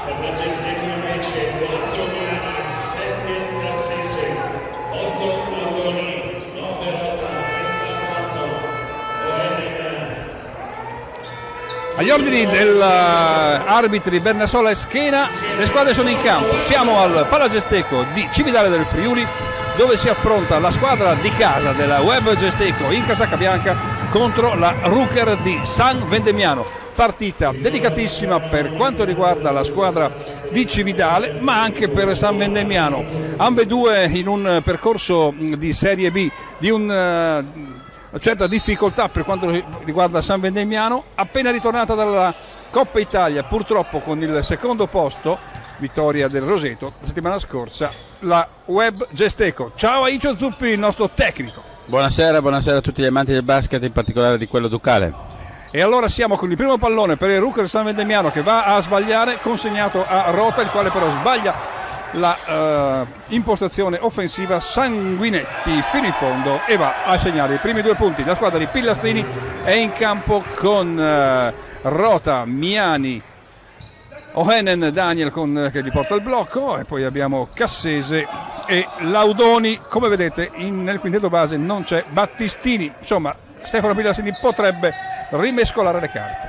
Per la Gesteco invece 4 Miani, 7 Cassese, 8 Laudoni, 9 Rota, 34 Oenen. Agli ordini dell'arbitri Bernassola e Schena, le squadre sono in campo. Siamo al Palagesteco di Cividale del Friuli, dove si affronta la squadra di casa della Web Gesteco in casacca bianca contro la Ruker di San Vendemiano. Partita delicatissima per quanto riguarda la squadra di Cividale, ma anche per San Vendemiano. Ambedue in un percorso di Serie B di una certa difficoltà per quanto riguarda San Vendemiano, appena ritornata dalla Coppa Italia, purtroppo con il secondo posto, vittoria del Roseto la settimana scorsa, la Web Gesteco. Ciao a Icio Zuppi, il nostro tecnico. Buonasera a tutti gli amanti del basket, in particolare di quello ducale. E allora siamo con il primo pallone per il Ruker San Vendemiano, che va a sbagliare, consegnato a Rota, il quale però sbaglia la impostazione offensiva. Sanguinetti fino in fondo e va a segnare i primi 2 punti. La squadra di Pillastrini è in campo con Rota, Miani, Ohenen, Daniel che gli porta il blocco, e poi abbiamo Cassese e Laudoni. Come vedete nel quintetto base non c'è Battistini, insomma Stefano Pillastrini potrebbe rimescolare le carte.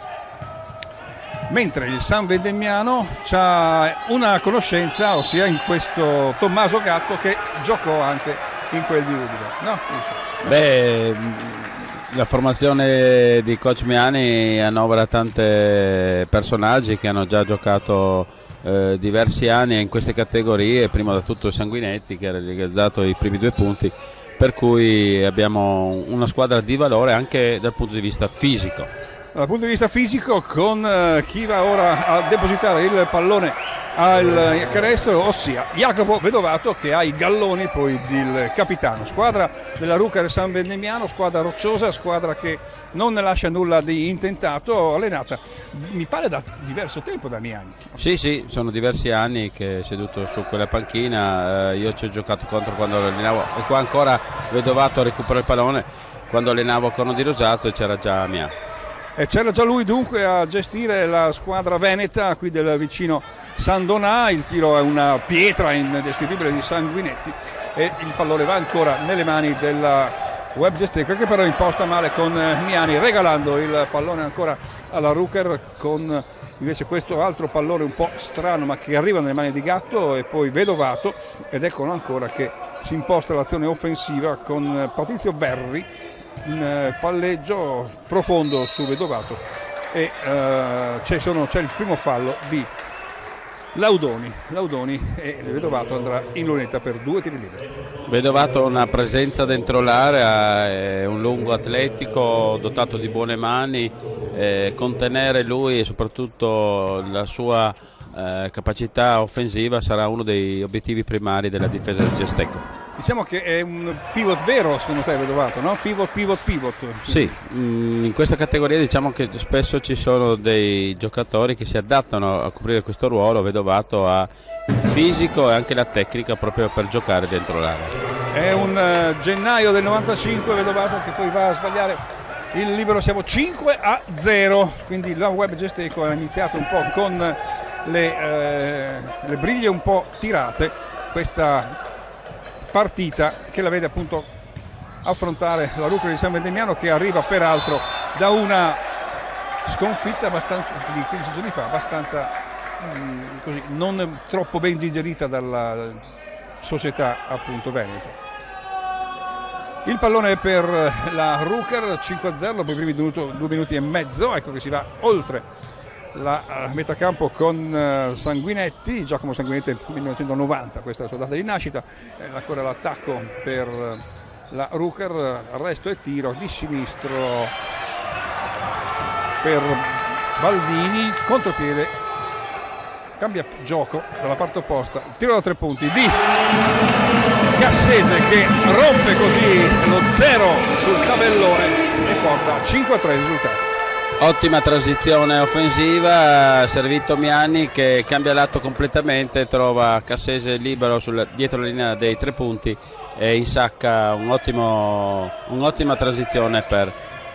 Mentre il San Vendemiano ha una conoscenza, ossia in questo Tommaso Gatto, che giocò anche in quel di Udine, no? Beh, la formazione di coach Miani annovera tanti personaggi che hanno già giocato diversi anni in queste categorie, prima da tutto Sanguinetti, che ha realizzato i primi 2 punti, per cui abbiamo una squadra di valore anche dal punto di vista fisico. Dal punto di vista fisico, con chi va ora a depositare il pallone al canestro, ossia Jacopo Vedovato, che ha i galloni poi del capitano. Squadra della Ruker San Vendemiano, squadra rocciosa, squadra che non ne lascia nulla di intentato, allenata mi pare da diverso tempo da Miani. Sì, sono diversi anni che è seduto su quella panchina, io ci ho giocato contro quando allenavo, e qua ancora Vedovato recupera il pallone quando allenavo a Corno di Rosato, e c'era già Miani. E c'era già lui dunque a gestire la squadra veneta qui del vicino San Donà. Il tiro è una pietra indescrivibile di Sanguinetti e il pallone va ancora nelle mani della Web Gesteco, che però imposta male con Miani, regalando il pallone ancora alla Ruker, con invece questo altro pallone un po' strano ma che arriva nelle mani di Gatto e poi Vedovato, ed eccolo ancora che si imposta l'azione offensiva con Patrizio Verri in palleggio profondo su Vedovato, e c'è il primo fallo di Laudoni e Vedovato andrà in lunetta per 2 tiri liberi. Vedovato una presenza dentro l'area, è un lungo atletico dotato di buone mani, contenere lui e soprattutto la sua capacità offensiva sarà uno dei obiettivi primari della difesa del Gesteco. Diciamo che è un pivot vero, secondo te, Vedovato, no? Pivot. Sì, in questa categoria diciamo che spesso ci sono dei giocatori che si adattano a coprire questo ruolo. Vedovato ha il fisico e anche la tecnica proprio per giocare dentro l'area. È un gennaio del 95 Vedovato che poi va a sbagliare il libero. Siamo 5-0, quindi la Web Gesteco ha iniziato un po' con le briglie un po' tirate questa partita, che la vede appunto affrontare la Ruker di San Vendemiano, che arriva peraltro da una sconfitta abbastanza di 15 giorni fa, abbastanza così non troppo ben digerita dalla società appunto veneta. Il pallone è per la Ruker, 5-0 per i primi 2 minuti e mezzo. Ecco che si va oltre la metà campo con Sanguinetti, Giacomo Sanguinetti nel 1990, questa è la sua data di nascita. Ancora l'attacco per la Ruker, arresto e tiro di sinistro per Baldini, contropiede, cambia gioco dalla parte opposta, tiro da 3 punti di Cassese, che rompe così lo 0 sul tabellone e porta a 5-3 il risultato. Ottima transizione offensiva, servito Miani che cambia lato completamente, trova Cassese libero dietro la linea dei 3 punti e insacca un'ottima transizione per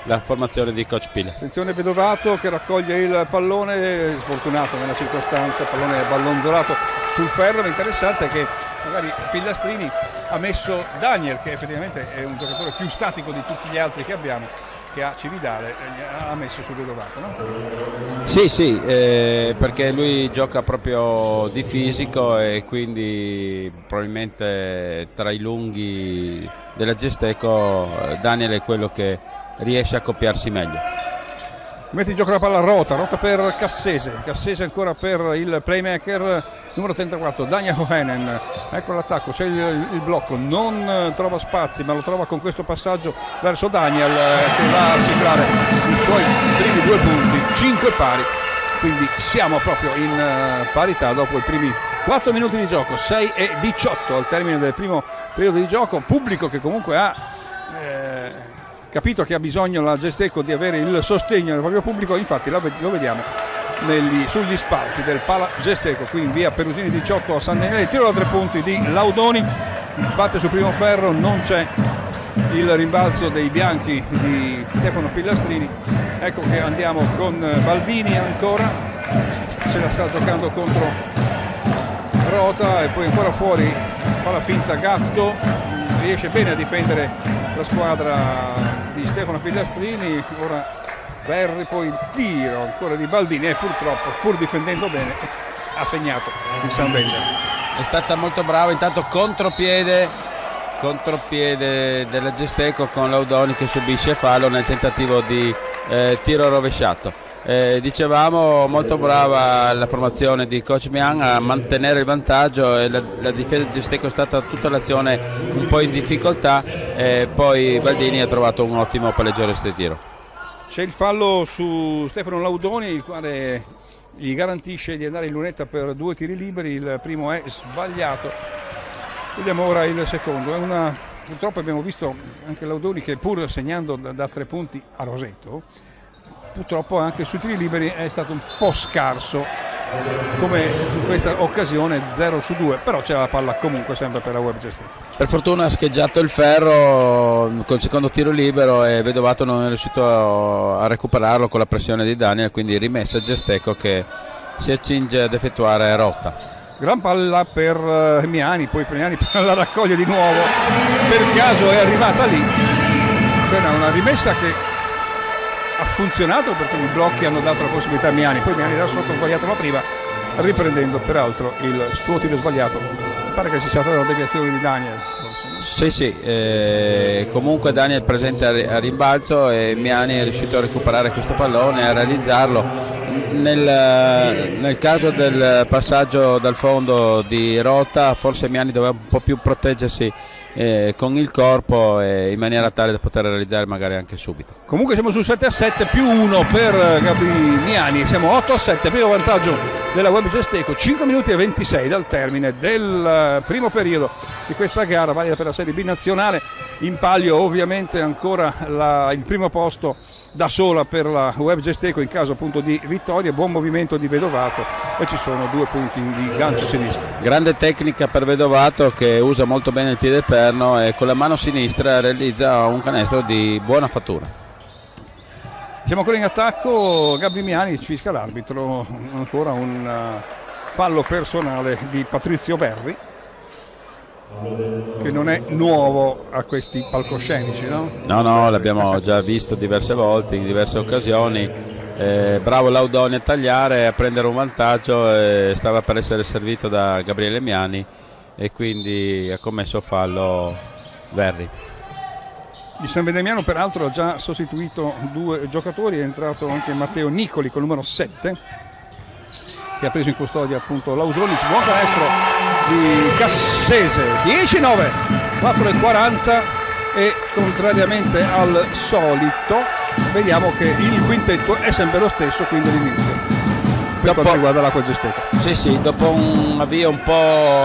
la formazione di Coach Pila. Attenzione Vedovato che raccoglie il pallone, sfortunato nella circostanza, il pallone è ballonzolato sul ferro, ma interessante è che magari Pillastrini ha messo Daniel, che effettivamente è un giocatore più statico di tutti gli altri che abbiamo, che ha Cividale, ha messo su Vedovato, no? Sì, perché lui gioca proprio di fisico e quindi probabilmente tra i lunghi della Gesteco Daniel è quello che riesce a accoppiarsi meglio. Mette in gioco la palla Rota per Cassese ancora per il playmaker numero 34 Daniel Hohenen. Ecco l'attacco, c'è il blocco, non trova spazi ma lo trova con questo passaggio verso Daniel che va a siglare i suoi primi 2 punti, 5 pari, quindi siamo proprio in parità dopo i primi 4 minuti di gioco, 6:18 al termine del primo periodo di gioco. Pubblico che comunque ha capito che ha bisogno la Gesteco di avere il sostegno del proprio pubblico, infatti lo vediamo sugli spalti del Pala Gesteco, qui in via Perugini 18 a San Daniele. Tiro da 3 punti di Laudoni, batte sul primo ferro, non c'è il rimbalzo dei bianchi di Stefano Pillastrini. Ecco che andiamo con Baldini ancora, se la sta giocando contro Rota e poi ancora fuori, fa la finta Gatto, riesce bene a difendere la squadra di Stefano Pillastrini. Ora Verri, poi il tiro ancora di Baldini e purtroppo, pur difendendo bene, ha segnato il San Benda. È stata molto brava, intanto contropiede della Gesteco con Laudoni che subisce fallo nel tentativo di tiro rovesciato. Dicevamo molto brava la formazione di Coach Mian a mantenere il vantaggio e la difesa di Gesteco è stata tutta l'azione un po' in difficoltà e poi Baldini ha trovato un ottimo palleggiatore di tiro. C'è il fallo su Stefano Laudoni, il quale gli garantisce di andare in lunetta per 2 tiri liberi. Il primo è sbagliato, vediamo ora il secondo. Purtroppo abbiamo visto anche Laudoni che pur segnando da 3 punti a Roseto, purtroppo anche sui tiri liberi è stato un po' scarso, come in questa occasione 0/2, però c'è la palla comunque sempre per la Web Gesteco. Per fortuna ha scheggiato il ferro col secondo tiro libero e Vedovato non è riuscito a recuperarlo con la pressione di Daniel, quindi rimessa Gesteco che si accinge ad effettuare Rota. Gran palla per Miani, poi Miani la raccoglie di nuovo, per caso è arrivata lì, c'è una rimessa che ha funzionato perché i blocchi hanno dato la possibilità a Miani, poi Miani da sotto sbagliato la prima, riprendendo peraltro il suo tiro sbagliato. Mi pare che ci sia stata una deviazione di Daniel. Sì, comunque Daniel presente a rimbalzo e Miani è riuscito a recuperare questo pallone e a realizzarlo. Nel caso del passaggio dal fondo di Rota forse Miani doveva un po' più proteggersi con il corpo in maniera tale da poter realizzare magari anche subito. Comunque siamo su 7-7 più 1 per Gabri Miani, siamo 8-7, primo vantaggio della Web Gesteco, 5 minuti e 26 dal termine del primo periodo di questa gara valida per la Serie B nazionale. In palio ovviamente ancora il primo posto da sola per la Web Gesteco in caso appunto di vittoria, buon movimento di Vedovato e ci sono 2 punti di gancio sinistro. Grande tecnica per Vedovato che usa molto bene il piede perno e con la mano sinistra realizza un canestro di buona fattura. Siamo ancora in attacco, Gabri Miani fisca l'arbitro, ancora un fallo personale di Patrizio Verri, che non è nuovo a questi palcoscenici, no? No, l'abbiamo già visto diverse volte, in diverse occasioni. Bravo Laudoni a tagliare, a prendere un vantaggio, stava per essere servito da Gabriele Miani e quindi ha commesso fallo Verri. Di San Vendemiano peraltro ha già sostituito 2 giocatori, è entrato anche Matteo Nicoli col numero 7 che ha preso in custodia appunto Lausoni. Buon canestro di Cassese, 10-9, 4:40 e contrariamente al solito vediamo che il quintetto è sempre lo stesso, quindi l'inizio per quanto riguarda l'Acqua Gesteco. Sì, dopo un avvio un po'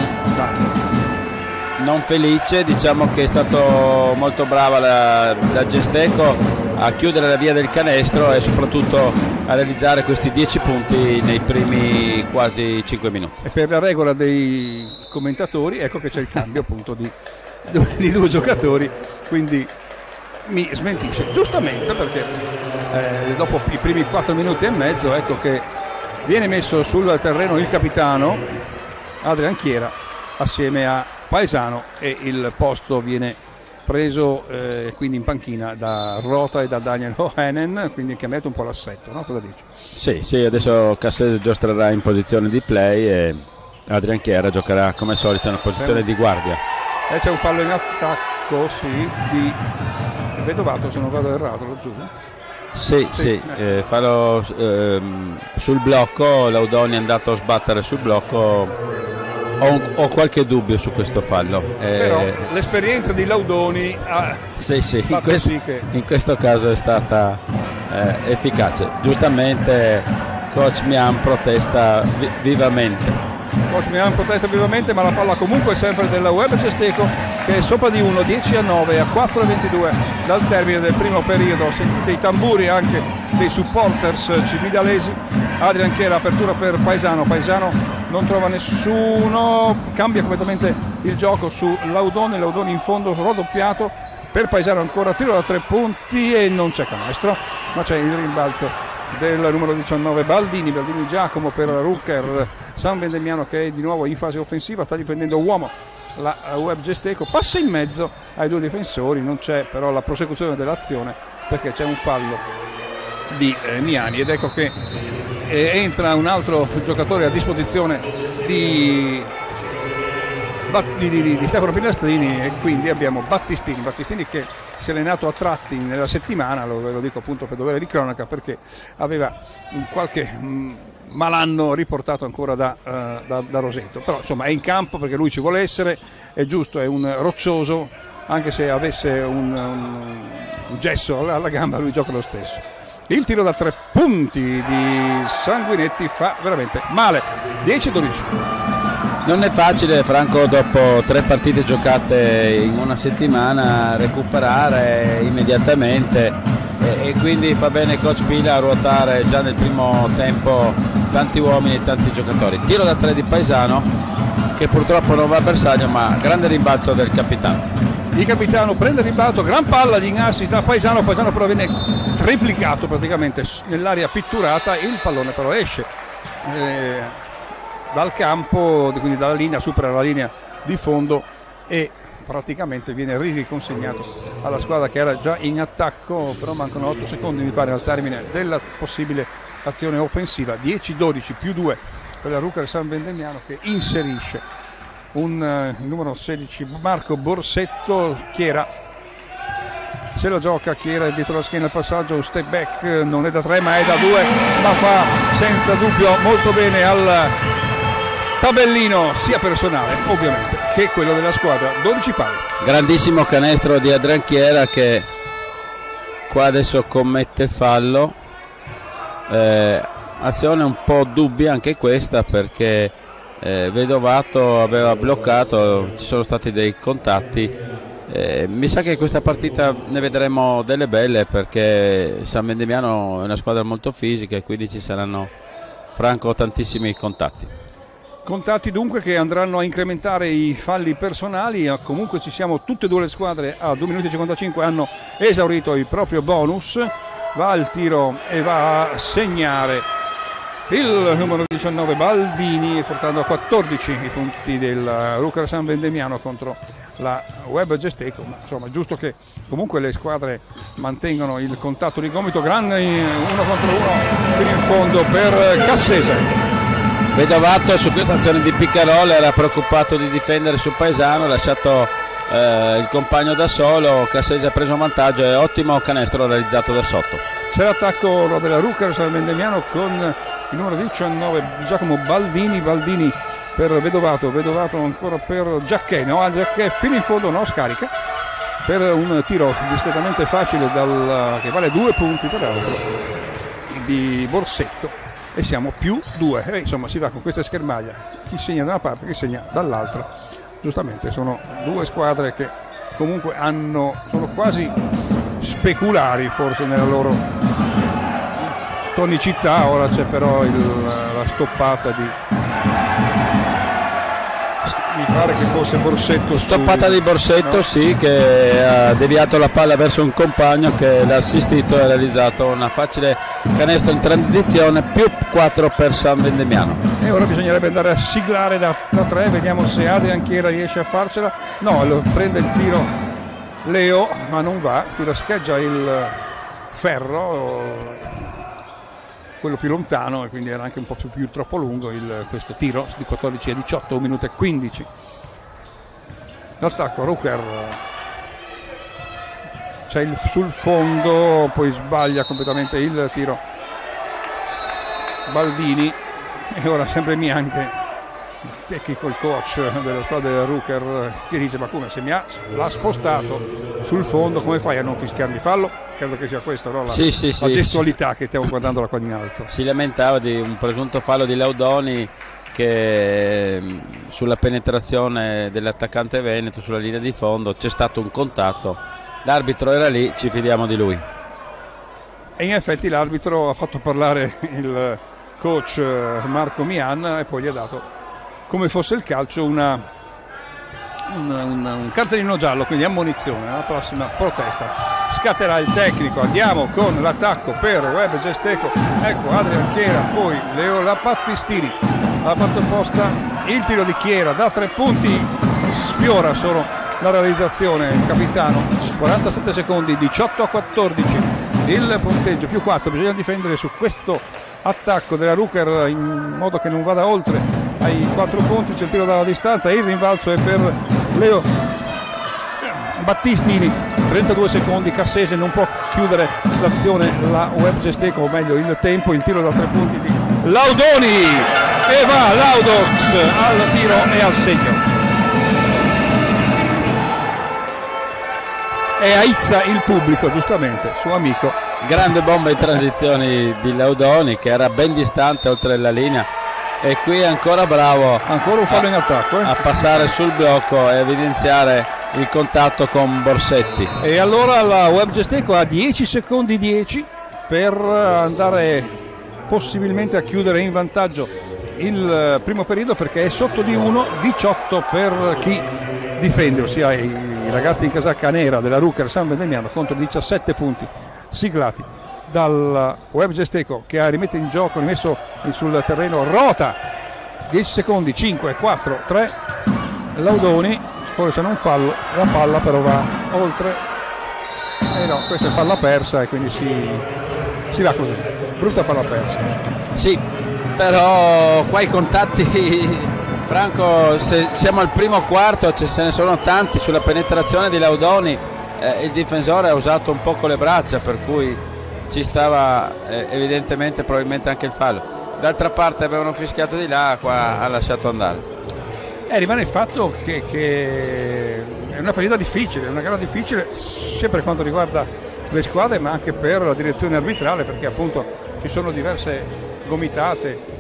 non felice, diciamo che è stato molto brava la Gesteco a chiudere la via del canestro e soprattutto a realizzare questi 10 punti nei primi quasi 5 minuti. E per la regola dei commentatori ecco che c'è il cambio appunto di 2 giocatori, quindi mi smentisce, giustamente, perché dopo i primi 4 minuti e mezzo ecco che viene messo sul terreno il capitano Adrian Chiera assieme a Paesano e il posto viene preso quindi in panchina da Rota e da Daniel O'Hannon, quindi che mette un po' l'assetto, no? Cosa dici? Sì, adesso Cassese giostrerà in posizione di play e Adrian Chiera giocherà come al solito in una posizione di guardia. C'è un fallo in attacco, sì, di Vedovato, se non vado errato, lo giuro. Sì. Fallo sul blocco, Laudoni è andato a sbattere sul blocco. Ho qualche dubbio su questo fallo. Però l'esperienza di Laudoni ha in questo caso è stata efficace. Giustamente coach Mian protesta vivamente. Coach Mian protesta vivamente, ma la palla comunque sempre della Web Cesteco, che è sopra di 1, 10-9 a 4-22 dal termine del primo periodo. Sentite i tamburi anche dei supporters cividalesi. Adrian Chiera, apertura per Paesano non trova nessuno, cambia completamente il gioco su Laudoni in fondo raddoppiato per Paesano, ancora tiro da 3 punti e non c'è canestro, ma c'è il rimbalzo del numero 19 Baldini Giacomo per Rucker. San Vendemiano, che è di nuovo in fase offensiva, sta difendendo uomo la Web Gesteco, passa in mezzo ai 2 difensori, non c'è però la prosecuzione dell'azione perché c'è un fallo di Miani, ed ecco che entra un altro giocatore a disposizione di Stefano Pinastrini, e quindi abbiamo Battistini che si è allenato a tratti nella settimana, lo dico appunto per dovere di cronaca, perché aveva qualche malanno riportato ancora da Roseto, però insomma è in campo perché lui ci vuole essere, è giusto, è un roccioso, anche se avesse un gesso alla gamba lui gioca lo stesso. Il tiro da 3 punti di Sanguinetti fa veramente male. 10-12. Non è facile, Franco, dopo 3 partite giocate in una settimana recuperare immediatamente e quindi fa bene coach Pila a ruotare già nel primo tempo tanti uomini e tanti giocatori. Tiro da 3 di Paesano, che purtroppo non va a bersaglio, ma grande rimbalzo del capitano. Il capitano prende il rimbalzo, gran palla di Ignasi da Paesano però viene triplicato praticamente nell'area pitturata, il pallone però esce dal campo, quindi dalla linea, supera la linea di fondo e praticamente viene riconsegnato alla squadra che era già in attacco, però mancano 8 secondi mi pare al termine della possibile azione offensiva. 10-12 più 2 per la Rucker San Vendemiano, che inserisce il numero 16 Marco Borsetto. Chiera se la gioca, Chiera è dietro la schiena, il passaggio, step back, non è da 3 ma è da 2, ma fa senza dubbio molto bene al tabellino sia personale ovviamente che quello della squadra. 12 palle. Grandissimo canestro di Adrian Chiera, che qua adesso commette fallo, azione un po' dubbia anche questa, perché Vedovato aveva bloccato, ci sono stati dei contatti. Mi sa che questa partita ne vedremo delle belle, perché San Vendemiano è una squadra molto fisica e quindi ci saranno, Franco, tantissimi contatti dunque che andranno a incrementare i falli personali. Comunque ci siamo, tutte e 2 le squadre a 2 minuti e 55 hanno esaurito il proprio bonus. Va al tiro e va a segnare il numero 19 Baldini, portando a 14 i punti del Rucker San Vendemiano contro la Web Gesteco. Ma insomma, giusto che comunque le squadre mantengano il contatto di gomito. Grande 1 contro 1 fino in fondo per Cassese. Vedovato su questa azione di Piccarola era preoccupato di difendere sul Paesano, ha lasciato il compagno da solo. Cassese ha preso un vantaggio e ottimo canestro realizzato da sotto. C'è l'attacco della Rucker San Vendemiano con il numero 19 Giacomo Baldini per Vedovato ancora per Giacchè, Giacchè fino in fondo, scarica per un tiro discretamente facile che vale 2 punti peraltro di Borsetto, e siamo più 2, insomma si va con questa schermaglia, chi segna da una parte, chi segna dall'altra. Giustamente sono 2 squadre che comunque sono quasi speculari forse nella loro tonicità. Ora c'è però la stoppata Mi pare che fosse Borsetto. Stoppata di Borsetto, no? Sì, che ha deviato la palla verso un compagno che l'ha assistito e ha realizzato una facile canestro in transizione, più 4 per San Vendemiano. E ora bisognerebbe andare a siglare da 3, vediamo se Adrian Chiera riesce a farcela. No, prende il tiro Leo, ma non va, tira scheggia il ferro, quello più lontano, e quindi era anche un po' più troppo lungo questo tiro di 14-18, 1 minuto e 15. L'attacco Rucker c'è sul fondo, poi sbaglia completamente il tiro Baldini, e ora sempre Mianche, il technical coach della squadra del Rucker, che dice: ma come, se l'ha spostato sul fondo, come fai a non fischiarmi fallo? Credo che sia questa, no? La gestualità che stiamo guardando qua in alto. Si lamentava di un presunto fallo di Laudoni, che sulla penetrazione dell'attaccante veneto sulla linea di fondo c'è stato un contatto, l'arbitro era lì, ci fidiamo di lui. E in effetti l'arbitro ha fatto parlare il coach Marco Mian e poi gli ha dato, come fosse il calcio, un cartellino giallo, quindi ammonizione. La prossima protesta scatterà il tecnico. Andiamo con l'attacco per Web Gesteco, ecco Adrian Chiera, poi Leo Battistini alla parte opposta, il tiro di Chiera da 3 punti, sfiora solo la realizzazione il capitano. 47 secondi, 18-14 il punteggio, più 4, bisogna difendere su questo attacco della Rucker in modo che non vada oltre ai 4 punti. C'è il tiro dalla distanza e il rinvalzo è per Leo Battistini. 32 secondi, Cassese non può chiudere l'azione, la Web Gesteco, o meglio il tempo. Il tiro da 3 punti di Laudoni, e va Laudox al tiro e al segno, e aizza il pubblico, giustamente, suo amico. Grande bomba in transizioni di Laudoni, che era ben distante oltre la linea, e qui ancora bravo, ancora un fallo in attacco, a passare sul blocco e evidenziare il contatto con Borsetti. E allora la Web Gesteco ha 10 secondi per andare possibilmente a chiudere in vantaggio il primo periodo, perché è sotto di 1, 18 per chi difende, ossia i ragazzi in casacca nera della Rucker San Vendemiano, contro 17 punti siglati dal Web Gesteco, che ha rimesso in gioco, rimesso sul terreno Rota. 10 secondi, 5, 4, 3, Laudoni, forse non fallo, la palla però va oltre, e no, questa è palla persa, e quindi si va così, brutta palla persa. Sì, però qua i contatti, Franco, se siamo al primo quarto, se ne sono tanti sulla penetrazione di Laudoni, il difensore ha usato un po' con le braccia, per cui ci stava evidentemente probabilmente anche il fallo. D'altra parte avevano fischiato di là, qua ha lasciato andare. Rimane il fatto che è una partita difficile, una gara difficile sia per quanto riguarda le squadre, ma anche per la direzione arbitrale, perché appunto ci sono diverse gomitate,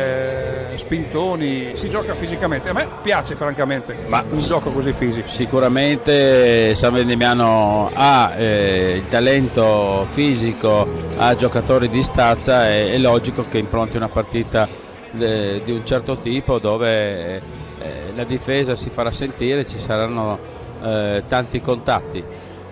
spintoni, si gioca fisicamente. A me piace francamente un gioco così fisico. Sicuramente San Vendemiano ha il talento fisico, ha giocatori di stazza, è logico che impronti una partita di un certo tipo, dove la difesa si farà sentire, ci saranno tanti contatti.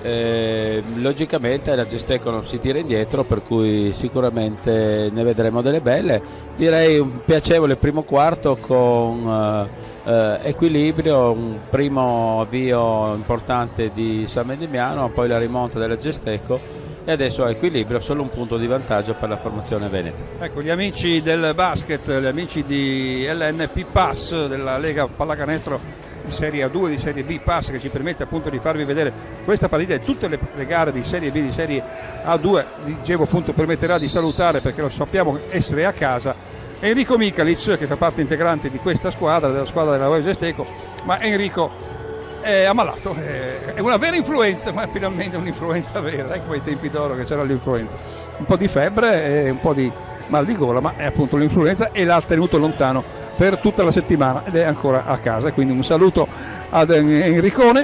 Logicamente la Gesteco non si tira indietro, per cui sicuramente ne vedremo delle belle. Direi un piacevole primo quarto con equilibrio, un primo avvio importante di San Vendemiano, poi la rimonta della Gesteco, e adesso a equilibrio, solo un punto di vantaggio per la formazione veneta. Ecco, gli amici del basket, gli amici di LNP Pass, della Lega Pallacanestro di Serie A2, di Serie B Pass, che ci permette appunto di farvi vedere questa partita e tutte le gare di Serie B, di Serie A2, dicevo appunto, permetterà di salutare, perché lo sappiamo essere a casa, Enrico Micalic, che fa parte integrante di questa squadra, della squadra della Web Gesteco. Ma Enrico è ammalato, è una vera influenza, ma finalmente un'influenza vera, ecco ai tempi d'oro che c'era l'influenza, un po' di febbre e un po' di mal di gola, ma è appunto l'influenza, e l'ha tenuto lontano per tutta la settimana ed è ancora a casa. Quindi un saluto ad Enricone,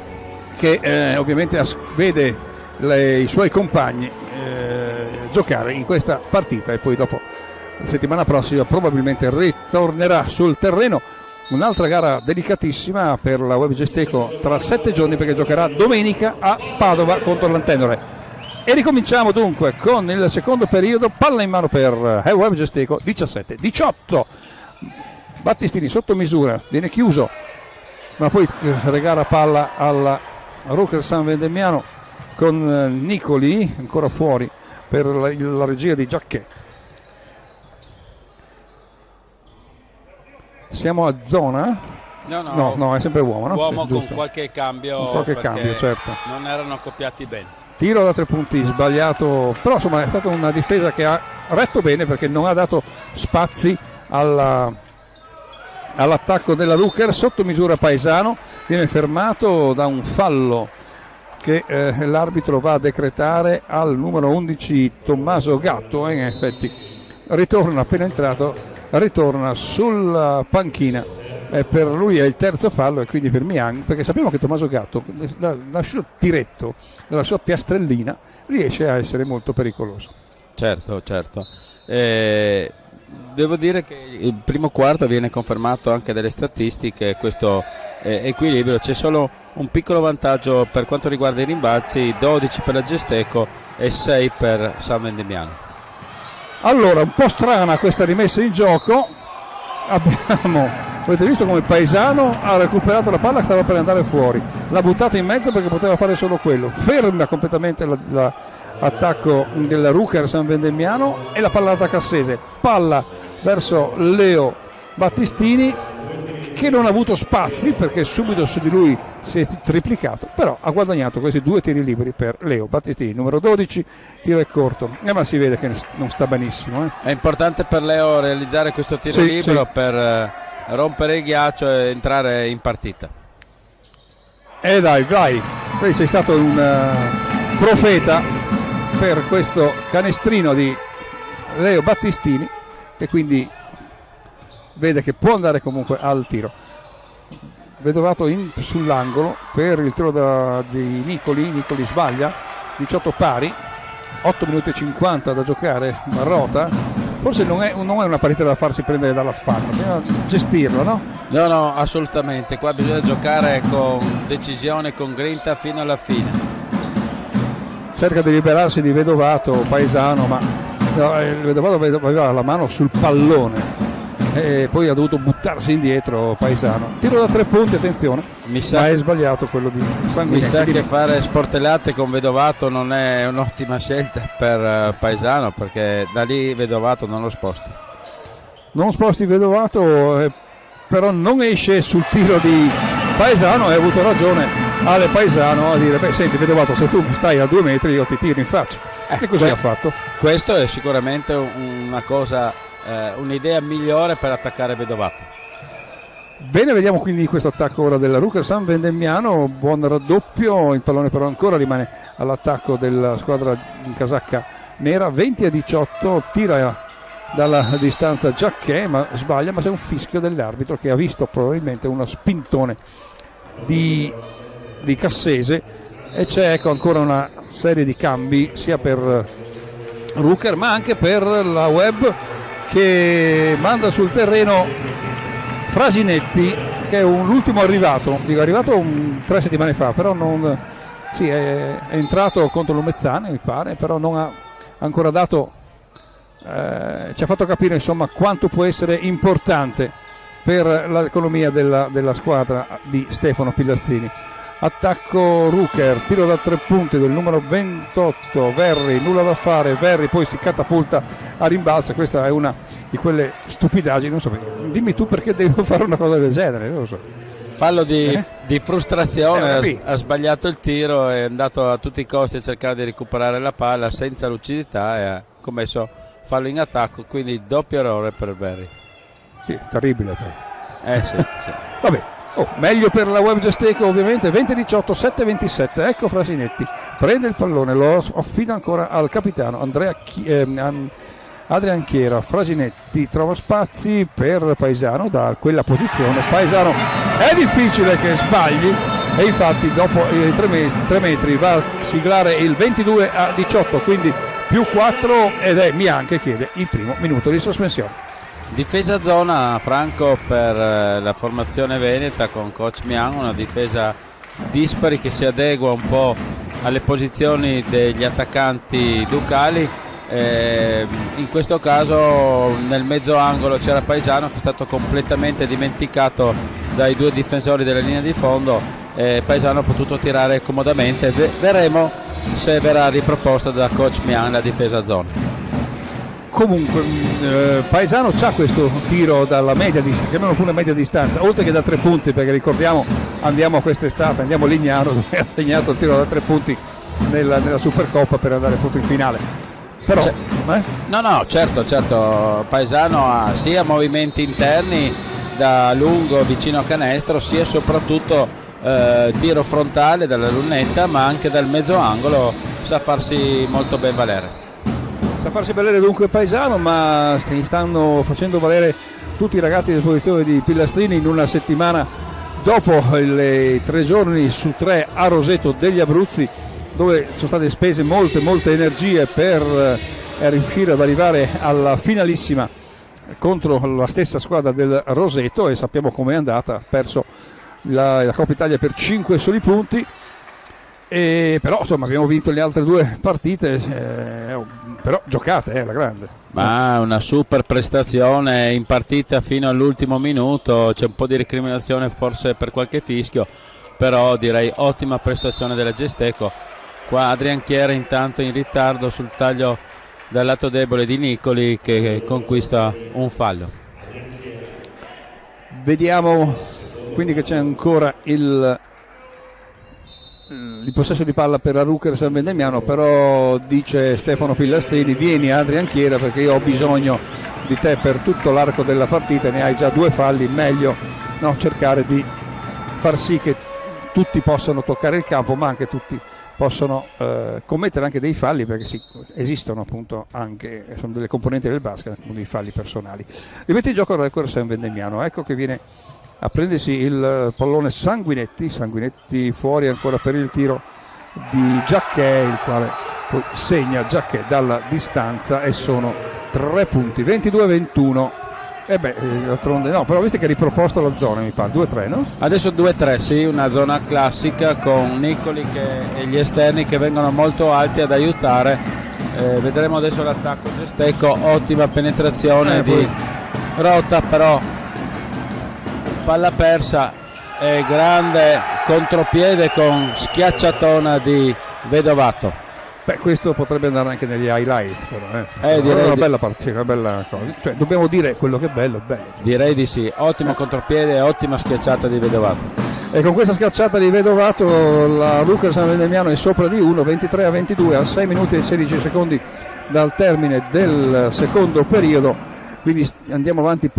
che ovviamente vede i suoi compagni giocare in questa partita, e poi dopo la settimana prossima probabilmente ritornerà sul terreno un'altra gara delicatissima per la Web Gesteco tra 7 giorni, perché giocherà domenica a Padova contro l'Antennore. E ricominciamo dunque con il secondo periodo, palla in mano per Web Gesteco, 17-18. Battistini sotto misura, viene chiuso, ma poi regala palla alla Rucker San Vendemiano con Nicoli ancora fuori per la regia di Giacché. Siamo a zona? No, è sempre uomo, no? Uomo sì, con giusto. qualche cambio, Certo. Non erano accoppiati bene. Tiro da 3 punti sbagliato, però insomma è stata una difesa che ha retto bene, perché non ha dato spazi all'attacco della Rucker. Sotto misura Paesano, viene fermato da un fallo che l'arbitro va a decretare al numero 11 Tommaso Gatto, in effetti ritorna, appena entrato ritorna sulla panchina, per lui è il terzo fallo, e quindi per Mian, perché sappiamo che Tommaso Gatto dal suo tiretto, dalla sua piastrellina, riesce a essere molto pericoloso. Certo. Devo dire che il primo quarto viene confermato anche dalle statistiche questo equilibrio. C'è solo un piccolo vantaggio per quanto riguarda i rimbalzi, 12 per la Gesteco e 6 per San Vendemiano. Allora, un po' strana questa rimessa in gioco. Avete visto come Paesano ha recuperato la palla, stava per andare fuori, l'ha buttata in mezzo perché poteva fare solo quello, ferma completamente l'attacco della Rucker San Vendemiano, e la pallata Cassese, palla verso Leo Battistini, che non ha avuto spazi perché subito su di lui si è triplicato, però ha guadagnato questi 2 tiri liberi per Leo Battistini, numero 12, tiro è corto, ma si vede che non sta benissimo. È importante per Leo realizzare questo tiro libero per rompere il ghiaccio e entrare in partita. Dai, sei stato un profeta per questo canestrino di Leo Battistini, che quindi vede che può andare comunque al tiro. Vedovato sull'angolo per il tiro di Nicoli sbaglia, 18 pari, 8 minuti e 50 da giocare, Marrota. Forse non è una partita da farsi prendere dall'affanno, bisogna gestirla, no? No, assolutamente, qua bisogna giocare con decisione, con grinta fino alla fine. Cerca di liberarsi di Vedovato, Paesano, ma il Vedovato aveva la mano sul pallone e poi ha dovuto buttarsi indietro Paesano. Tiro da 3 punti, attenzione, ma è sbagliato quello di Sanguinetti. Mi sa che fare sportellate con Vedovato non è un'ottima scelta per Paesano, perché da lì Vedovato non lo sposti. Non sposti Vedovato, però non esce sul tiro di Paesano, e ha avuto ragione Ale Paesano a dire: senti Vedovato, se tu stai a 2 metri io ti tiro in faccia. E così ha fatto. Questo è sicuramente una cosa, un'idea migliore per attaccare Vedovato. Bene, vediamo quindi questo attacco ora della Rucker San Vendemiano, buon raddoppio, il pallone però ancora rimane all'attacco della squadra in casacca nera, 20-18, tira dalla distanza Giacché, ma sbaglia, ma c'è un fischio dell'arbitro che ha visto probabilmente uno spintone di Cassese, e c'è ancora una serie di cambi sia per Rucker ma anche per la Web, che manda sul terreno Frasinetti, che è l'ultimo arrivato 3 settimane fa, però è entrato contro l'Umezzane mi pare, però non ha ancora dato, ci ha fatto capire insomma quanto può essere importante per l'economia della squadra di Stefano Pilazzini. Attacco Rucker, tiro da 3 punti del numero 28 Verri, nulla da fare, Verri poi si catapulta a rimbalzo, e questa è una di quelle stupidaggini, non so, dimmi tu perché devo fare una cosa del genere, non lo so. Fallo di frustrazione, ha sbagliato il tiro, è andato a tutti i costi a cercare di recuperare la palla senza lucidità e ha commesso fallo in attacco, quindi doppio errore per Verri. Sì, terribile però. Sì. Vabbè. Meglio per la Web Gesteco ovviamente, 20-18, 7-27, ecco Frasinetti, prende il pallone, lo affida ancora al capitano Adrian Chiera. Frasinetti trova spazi per Paesano da quella posizione, Paesano è difficile che sbagli, e infatti dopo i 3 metri va a siglare il 22-18, quindi più 4, ed è Mian che chiede il primo minuto di sospensione. Difesa zona, Franco, per la formazione veneta con coach Mian, una difesa dispari che si adegua un po' alle posizioni degli attaccanti ducali. In questo caso nel mezzo angolo c'era Paesano, che è stato completamente dimenticato dai due difensori della linea di fondo. Paesano ha potuto tirare comodamente. Vedremo se verrà riproposta da coach Mian la difesa zona. Comunque Paesano c'ha questo tiro dalla media distanza, chiamiamolo pure media distanza, oltre che da 3 punti, perché ricordiamo andiamo quest'estate, andiamo a Lignano dove ha segnato il tiro da 3 punti nella Supercoppa per andare appunto in finale. Però no, certo, Paesano ha sia movimenti interni da lungo vicino a canestro, sia soprattutto tiro frontale dalla lunetta, ma anche dal mezzo angolo sa farsi molto ben valere. Sa farsi valere dunque Paesano, ma si stanno facendo valere tutti i ragazzi di posizione di Pillastrini in una settimana dopo i 3 giorni su 3 a Roseto degli Abruzzi, dove sono state spese molte energie per riuscire ad arrivare alla finalissima contro la stessa squadra del Roseto, e sappiamo com'è andata, ha perso la Coppa Italia per 5 soli punti. Però insomma abbiamo vinto le altre 2 partite, però giocate alla grande. Ma una super prestazione in partita fino all'ultimo minuto, c'è un po' di recriminazione forse per qualche fischio, però direi ottima prestazione della Gesteco. Qua Adrian Chiera intanto in ritardo sul taglio dal lato debole di Nicoli, che conquista un fallo. Vediamo quindi che c'è ancora il possesso di palla per la Rucker San Vendemiano, però dice Stefano Pillastrini: vieni Adrian Chiera perché io ho bisogno di te per tutto l'arco della partita, ne hai già 2 falli, meglio cercare di far sì che tutti possano toccare il campo, ma anche tutti possono commettere anche dei falli, perché esistono appunto anche, sono delle componenti del basket, dei falli personali. Rimette in gioco il Rucker San Vendemiano, ecco che viene a prendersi il pallone Sanguinetti fuori ancora per il tiro di Giacchè, il quale poi segna Giacchè dalla distanza, e sono 3 punti, 22-21. D'altronde no, però viste che ha riproposto la zona, mi pare 2-3, no? Adesso 2-3, sì, una zona classica con Nicoli e gli esterni che vengono molto alti ad aiutare. Vedremo adesso l'attacco Gesteco, ottima penetrazione di Rota, però palla persa e grande contropiede con schiacciatona di Vedovato. Questo potrebbe andare anche negli highlights, però direi una bella partita, una bella cosa. Cioè, dobbiamo dire quello che è bello, è bello. Direi di sì, ottimo contropiede e ottima schiacciata di Vedovato. E con questa schiacciata di Vedovato la Rucker San Vendemiano è sopra di 1, 23-22 a 6 minuti e 16 secondi dal termine del secondo periodo. Quindi andiamo avanti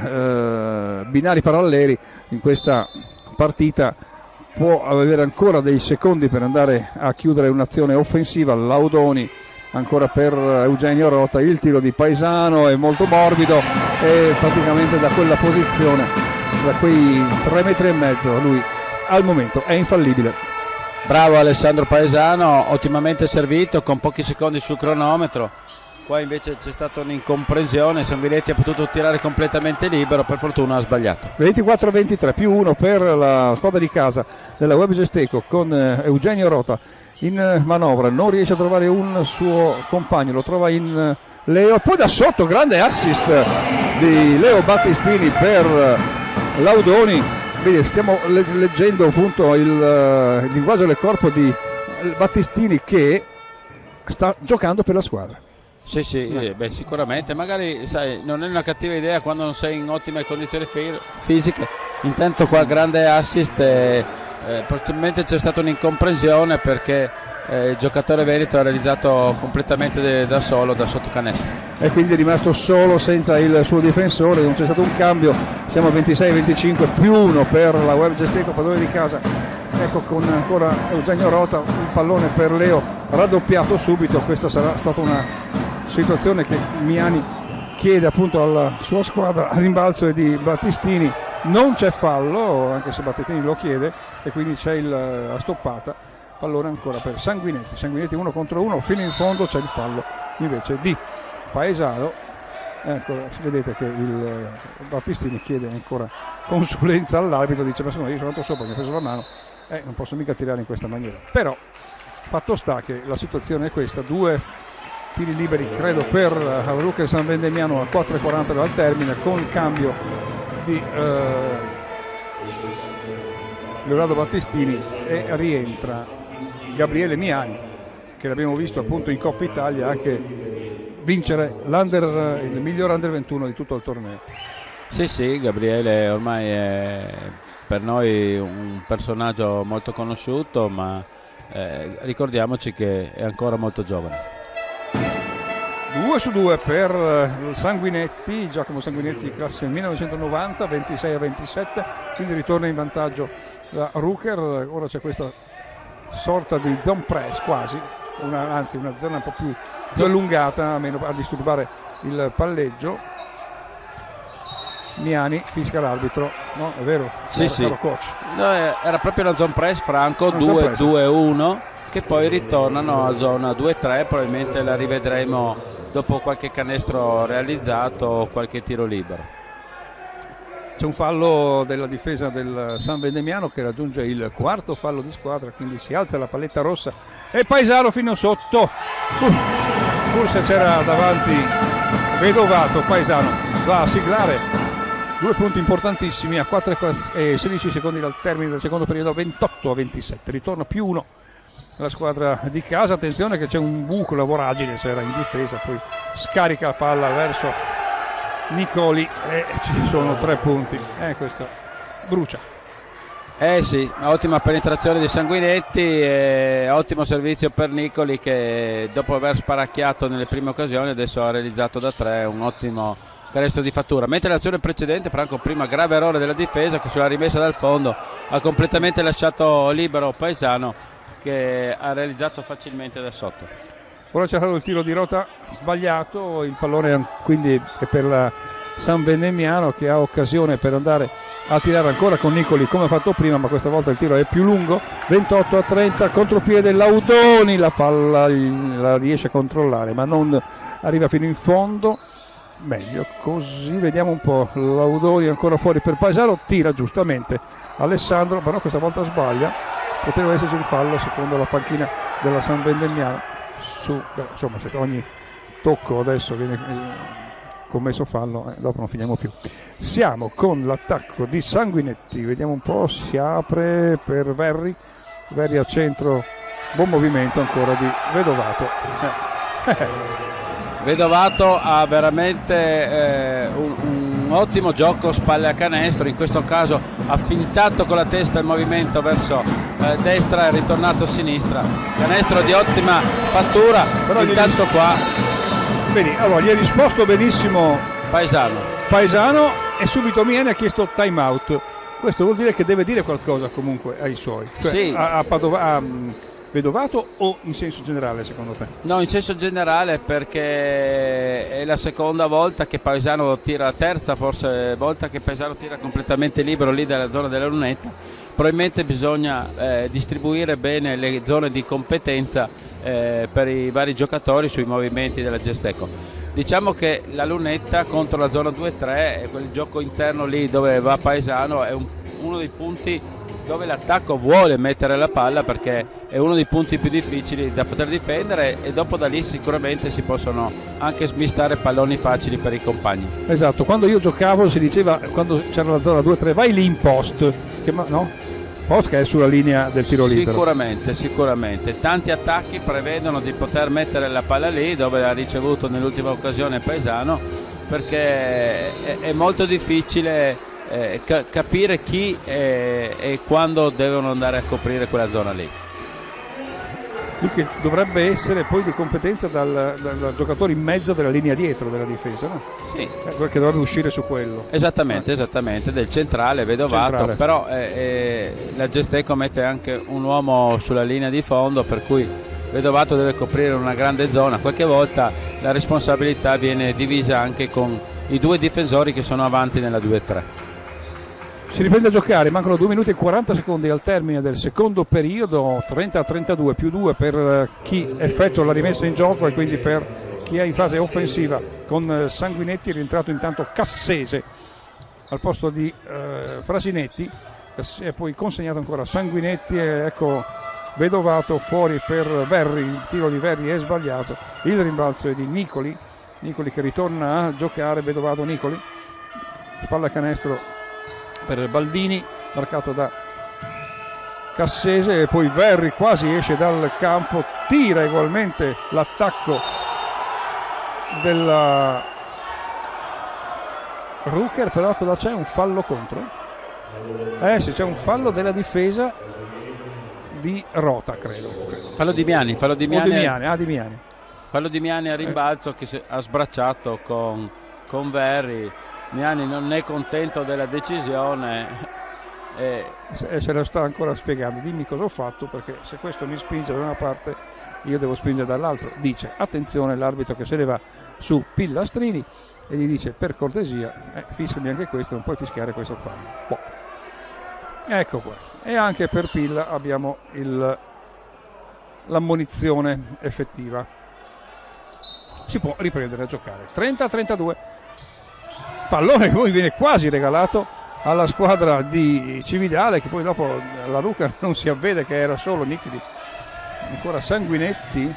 per binari paralleli in questa partita. Può avere ancora dei secondi per andare a chiudere un'azione offensiva. Laudoni ancora per Eugenio Rota, il tiro di Paesano è molto morbido e praticamente da quella posizione, da quei 3,5 metri, lui al momento è infallibile. Bravo Alessandro Paesano, ottimamente servito con pochi secondi sul cronometro. Qua invece c'è stata un'incomprensione, Sanguinetti ha potuto tirare completamente libero, per fortuna ha sbagliato. 24-23 più 1 per la squadra di casa della Web Gesteco, con Eugenio Rota in manovra, non riesce a trovare un suo compagno, lo trova in Leo, poi da sotto grande assist di Leo Battistini per Laudoni. Vedi, stiamo leggendo appunto il linguaggio del corpo di Battistini, che sta giocando per la squadra. Sì, sicuramente, magari sai, non è una cattiva idea quando non sei in ottime condizioni fisiche. Intanto qua grande assist, probabilmente c'è stata un'incomprensione perché il giocatore veneto ha realizzato completamente da solo, da sotto canestro. E quindi è rimasto solo senza il suo difensore, non c'è stato un cambio, siamo a 26-25 più 1 per la Web Gesteco, padrone di casa. Ecco, con ancora Eugenio Rota, un pallone per Leo raddoppiato subito. Questa sarà stata una situazione che Miani chiede appunto alla sua squadra. Rimbalzo di Battistini, non c'è fallo anche se Battistini lo chiede, e quindi c'è la stoppata. Pallone ancora per Sanguinetti 1 contro 1 fino in fondo, c'è il fallo invece di Paesano. Ecco, vedete che il Battistini chiede ancora consulenza all'arbitro, dice ma secondo me io sono andato sopra, mi ha preso la mano, non posso mica tirare in questa maniera. Però fatto sta che la situazione è questa, 2 tiri liberi credo per Rucker San Vendemiano a 4:40 dal termine, con il cambio di Leonardo Battistini, e rientra Gabriele Miani, che l'abbiamo visto appunto in Coppa Italia anche vincere il miglior under 21 di tutto il torneo. Sì, Gabriele ormai è per noi un personaggio molto conosciuto, ma ricordiamoci che è ancora molto giovane. 2-2 per Sanguinetti, Giacomo Sanguinetti, classe 1990, 26-27, quindi ritorna in vantaggio da Rucker. Ora c'è questa sorta di zone press quasi, anzi una zona un po' più allungata, meno a disturbare il palleggio. Miani fischia l'arbitro, no? È vero? Sì. Coach. No, era proprio la zone press, Franco, 2-2-1, che poi ritornano a zona 2-3, probabilmente la rivedremo dopo qualche canestro realizzato o qualche tiro libero. C'è un fallo della difesa del San Vendemiano che raggiunge il 4º fallo di squadra, quindi si alza la palletta rossa e Paesano fino sotto. Forse c'era davanti Vedovato, Paesano va a siglare 2 punti importantissimi a 4:16 secondi dal termine del secondo periodo, 28-27, ritorno più 1 la squadra di casa. Attenzione che c'è un buco, la voragine c'era in difesa, poi scarica la palla verso Nicoli e ci sono 3 punti, questo brucia. Sì, ottima penetrazione di Sanguinetti, ottimo servizio per Nicoli, che dopo aver sparacchiato nelle prime occasioni adesso ha realizzato da 3 un ottimo canestro di fattura. Mentre l'azione precedente, Franco, prima grave errore della difesa che sulla rimessa dal fondo ha completamente lasciato libero Paesano, che ha realizzato facilmente da sotto. Ora c'è stato il tiro di rota sbagliato, il pallone quindi è per la San Vendemiano, che ha occasione per andare a tirare ancora con Nicoli come ha fatto prima, ma questa volta il tiro è più lungo. 28-30, contropiede Laudoni, la palla la riesce a controllare ma non arriva fino in fondo. Meglio così, vediamo un po'. Laudoni ancora fuori per Paesano, tira giustamente Alessandro, però questa volta sbaglia. Poteva esserci un fallo secondo la panchina della San Vendemiano insomma, se ogni tocco adesso viene commesso fallo, dopo non finiamo più. Siamo con l'attacco di Sanguinetti, vediamo un po', si apre per Verri a centro, buon movimento ancora di Vedovato. Vedovato ha veramente un ottimo gioco spalle a canestro, in questo caso ha fintato con la testa il movimento verso destra e ritornato a sinistra, canestro di ottima fattura, però intanto qua vedi, allora gli ha risposto benissimo Paesano e subito Miani ha chiesto time out. Questo vuol dire che deve dire qualcosa comunque ai suoi, cioè sì. a Vedovato o in senso generale secondo te? No, in senso generale, perché è la seconda volta che Paesano tira, la terza forse volta che Paesano tira completamente libero lì dalla zona della lunetta. Probabilmente bisogna distribuire bene le zone di competenza per i vari giocatori sui movimenti della Gesteco. Diciamo che la lunetta contro la zona 2-3, quel gioco interno lì dove va Paesano, è uno dei punti dove l'attacco vuole mettere la palla, perché è uno dei punti più difficili da poter difendere, e dopo da lì sicuramente si possono anche smistare palloni facili per i compagni. Esatto, quando io giocavo si diceva, quando c'era la zona 2-3, vai lì in post, post che è sulla linea del tiro libero. Sicuramente tanti attacchi prevedono di poter mettere la palla lì dove ha ricevuto nell'ultima occasione Paesano, perché è molto difficile capire chi e quando devono andare a coprire quella zona lì. Che dovrebbe essere poi di competenza dal giocatore in mezzo della linea dietro della difesa, no? Sì. Perché dovrebbe uscire su quello. Esattamente, del centrale Vedovato, però la Gesteco mette anche un uomo sulla linea di fondo, per cui Vedovato deve coprire una grande zona. Qualche volta la responsabilità viene divisa anche con i 2 difensori che sono avanti nella 2-3. Si riprende a giocare, mancano 2 minuti e 40 secondi al termine del secondo periodo, 30-32 più 2 per chi effettua la rimessa in gioco e quindi per chi è in fase offensiva con Sanguinetti, è rientrato intanto Cassese al posto di Frasinetti, e poi consegnato ancora Sanguinetti, e ecco Vedovato fuori per Verri, il tiro di Verri è sbagliato, il rimbalzo è di Nicoli che ritorna a giocare. Vedovato, Nicoli, palla canestro per Baldini, marcato da Cassese, e poi Verri quasi esce dal campo, tira ugualmente l'attacco della Ruker, però cosa c'è? Un fallo contro? Sì, c'è un fallo della difesa di Rota, credo. Fallo di Miani. Di Miani. Fallo di Miani a rimbalzo che ha sbracciato con Verri. Miani non è contento della decisione. Se lo sta ancora spiegando, dimmi cosa ho fatto, perché se questo mi spinge da una parte io devo spingere dall'altra. Dice attenzione l'arbitro che se ne va su Pillastrini e gli dice per cortesia fischiami anche questo, non puoi fischiare questo fallo. Ecco qua, e anche per Pilla abbiamo l'ammonizione effettiva, si può riprendere a giocare. 30-32, pallone che poi viene quasi regalato alla squadra di Cividale, che poi dopo la Ruca non si avvede che era solo Nicoli. Ancora Sanguinetti,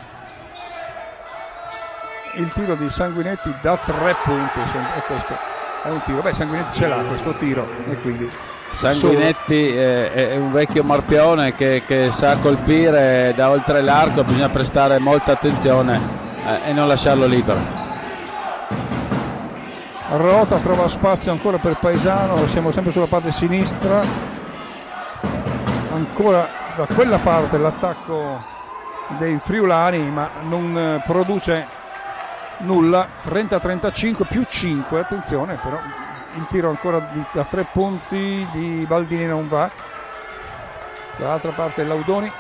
il tiro di Sanguinetti da 3 punti, e questo è un tiro, Sanguinetti ce l'ha questo tiro, e quindi Sanguinetti è un vecchio morpione che sa colpire da oltre l'arco, bisogna prestare molta attenzione e non lasciarlo libero. Rota trova spazio ancora per Paesano, siamo sempre sulla parte sinistra, ancora da quella parte l'attacco dei friulani, ma non produce nulla. 30-35 più 5, attenzione però, il tiro ancora da 3 punti di Baldini non va. Dall'altra parte Laudoni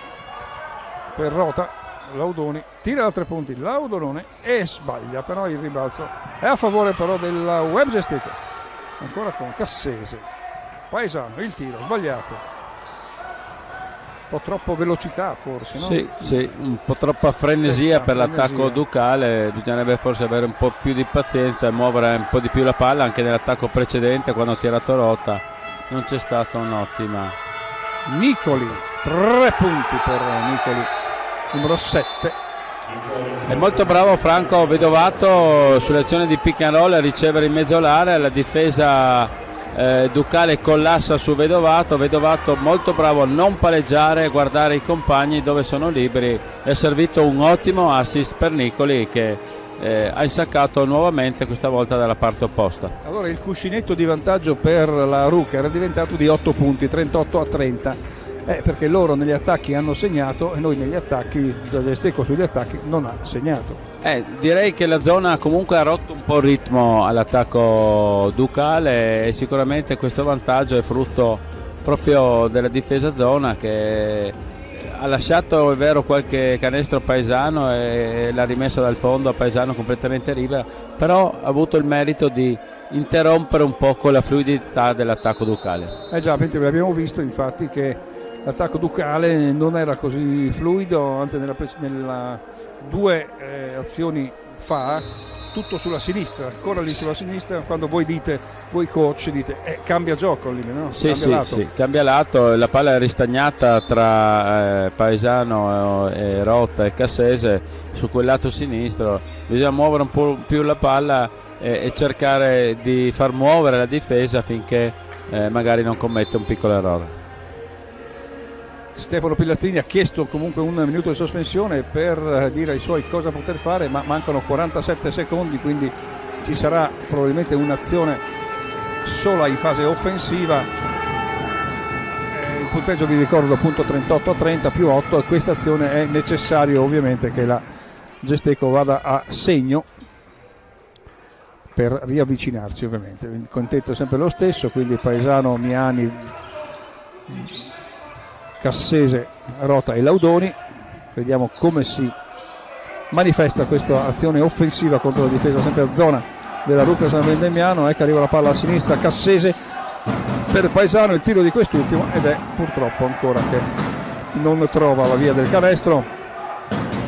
per Rota, Laudoni tira da 3 punti, Laudonone, e sbaglia, però il rimbalzo è a favore però della Webster. Ancora con Cassese, Paesano, il tiro sbagliato, un po' troppo velocità forse, no? Sì, un po' troppa frenesia per l'attacco ducale, bisognerebbe forse avere un po' più di pazienza e muovere un po' di più la palla. Anche nell'attacco precedente, quando ha tirato Rota, non c'è stata un'ottima. Nicoli, 3 punti per Nicoli, numero 7. È molto bravo Franco Vedovato sulle azioni di pick and roll a ricevere in mezzo all'area, la difesa Ducale collassa su Vedovato molto bravo a non palleggiare, guardare i compagni dove sono liberi. È servito un ottimo assist per Nicoli, che ha insaccato nuovamente, questa volta dalla parte opposta. Allora il cuscinetto di vantaggio per la Ruca era diventato di 8 punti, 38-30, perché loro negli attacchi hanno segnato e noi negli attacchi, Desteco sugli attacchi non ha segnato. Direi che la zona comunque ha rotto un po' il ritmo all'attacco ducale, e sicuramente questo vantaggio è frutto proprio della difesa zona, che ha lasciato, è vero, qualche canestro Paesano e l'ha rimessa dal fondo a Paesano completamente libera, però ha avuto il merito di interrompere un po' la fluidità dell'attacco ducale. Già, mentre abbiamo visto infatti che l'attacco ducale non era così fluido, anche nella 2 azioni fa, tutto sulla sinistra, ancora lì sulla sinistra, quando voi coach dite cambia gioco lì, no? Cambia lato, la palla è ristagnata tra Paesano e Rota e Cassese su quel lato sinistro. Bisogna muovere un po' più la palla e cercare di far muovere la difesa finché magari non commette un piccolo errore. Stefano Pillastrini ha chiesto comunque un minuto di sospensione per dire ai suoi cosa poter fare, ma mancano 47 secondi, quindi ci sarà probabilmente un'azione sola in fase offensiva. Il punteggio, vi ricordo, appunto 38-30 più 8, e questa azione è necessario ovviamente che la Gesteco vada a segno per riavvicinarsi, ovviamente. Il contetto è sempre lo stesso, quindi Paesano, Miani, Cassese, Rota e Laudoni. Vediamo come si manifesta questa azione offensiva contro la difesa sempre a zona della Ruca San Vendemiano. Che arriva la palla a sinistra, Cassese per Paesano, il tiro di quest'ultimo, ed è purtroppo ancora che non trova la via del canestro.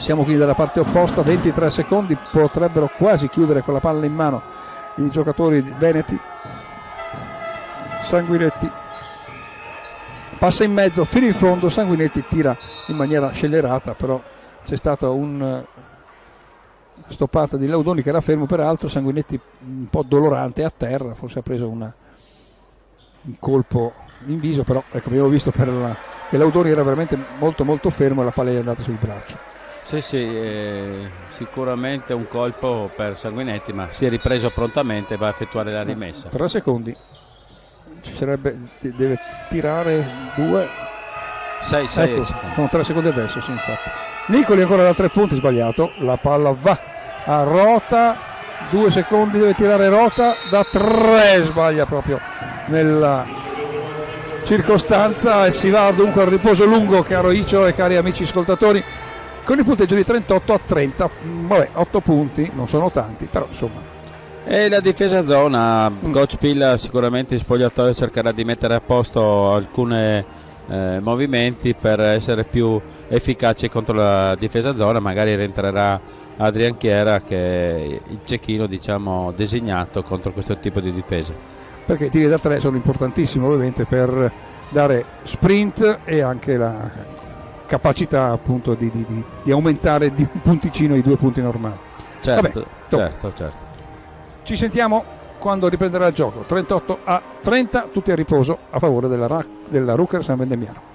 Siamo quindi dalla parte opposta, 23 secondi, potrebbero quasi chiudere con la palla in mano i giocatori veneti. Sanguinetti passa in mezzo fino in fondo, Sanguinetti tira in maniera scellerata, però c'è stata un stoppata di Laudoni che era fermo, peraltro Sanguinetti un po' dolorante a terra, forse ha preso un colpo in viso, però ecco, abbiamo visto che Laudoni era veramente molto molto fermo e la palla gli è andata sul braccio. Sì, sicuramente un colpo per Sanguinetti, ma si è ripreso prontamente e va a effettuare la rimessa. 3 secondi, ci sarebbe, deve tirare 2, 6 ecco, sono 3 secondi adesso, sì, infatti. Nicoli ancora da 3 punti, sbagliato, la palla va a Rota, 2 secondi, deve tirare Rota da 3, sbaglia proprio nella circostanza e si va dunque al riposo lungo, caro Icio e cari amici ascoltatori, con il punteggio di 38-30. Vabbè, 8 punti non sono tanti, però insomma. E la difesa zona, Coach Pilla sicuramente in spogliatoio cercherà di mettere a posto alcuni movimenti per essere più efficaci contro la difesa zona, magari rientrerà Adrian Chiera, che è il cecchino, diciamo, designato contro questo tipo di difesa, perché i tiri da 3 sono importantissimi ovviamente per dare sprint e anche la capacità appunto di aumentare di un punticino i 2 punti normali. Certo. Ci sentiamo quando riprenderà il gioco. 38-30, tutti a riposo a favore della Rucker San Vendemiano.